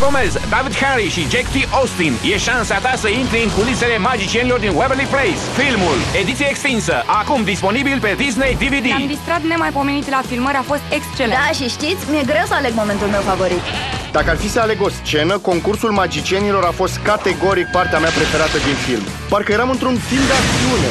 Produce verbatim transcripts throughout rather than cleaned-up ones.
Gomez, David Harry și Jack T. Austin. E șansa ta să intri în culisele magicienilor din Waverly Place. Filmul, ediție extinsă, acum disponibil pe Disney D V D. Am distrat nemaipomenit la filmări, a fost excelent. Da, și știți, mi-e greu să aleg momentul meu favorit. Dacă ar fi să aleg o scenă, concursul magicienilor a fost categoric partea mea preferată din film. Parcă eram într-un film de acțiune.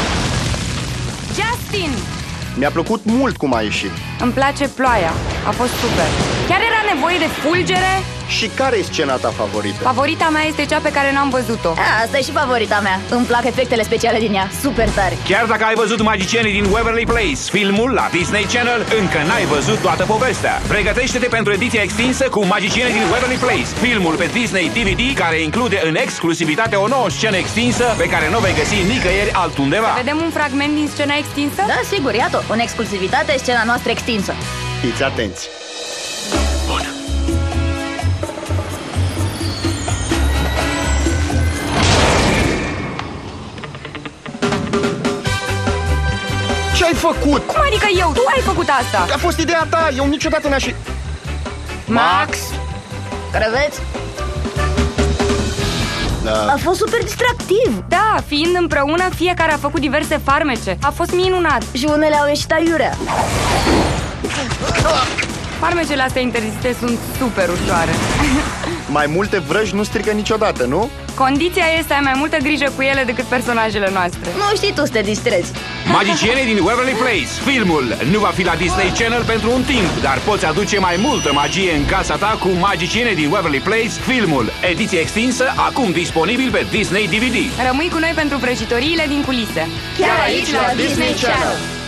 Justin! Mi-a plăcut mult cum a ieșit. Îmi place ploaia, a fost super. Chiar era nevoie de fulgere? Și care e scena ta favorită? Favorita mea este cea pe care n-am văzut-o. A, asta e și favorita mea. Îmi plac efectele speciale din ea, super tare. Chiar dacă ai văzut Magicienii din Waverly Place, filmul la Disney Channel, încă n-ai văzut toată povestea. Pregătește-te pentru ediția extinsă cu Magicienii din Waverly Place, filmul pe Disney D V D, care include în exclusivitate o nouă scenă extinsă pe care nu vei găsi nicăieri altundeva. Vedem un fragment din scena extinsă? Da, sigur, iată, în exclusivitate scena noastră extinsă. Fiți atenți! Bun. Ce ai făcut? Cum adică eu? Tu ai făcut asta? A fost ideea ta, eu niciodată n-aș... Max? Creveți? Da. A fost super distractiv. Da, fiind împreună, fiecare a făcut diverse farmece. A fost minunat. Și unele au ieșit aiurea. Farmecele astea interzise sunt super ușoare. Mai multe vrăji nu strică niciodată, nu? Condiția este să ai mai multă grijă cu ele decât personajele noastre. Nu știi tu să te distrezi. Magicienii din Waverly Place, filmul nu va fi la Disney Channel pentru un timp, dar poți aduce mai multă magie în casa ta cu Magicienii din Waverly Place, filmul, ediție extinsă, acum disponibil pe Disney D V D. Rămâi cu noi pentru prăjitoriile din culise. Chiar aici la Disney Channel.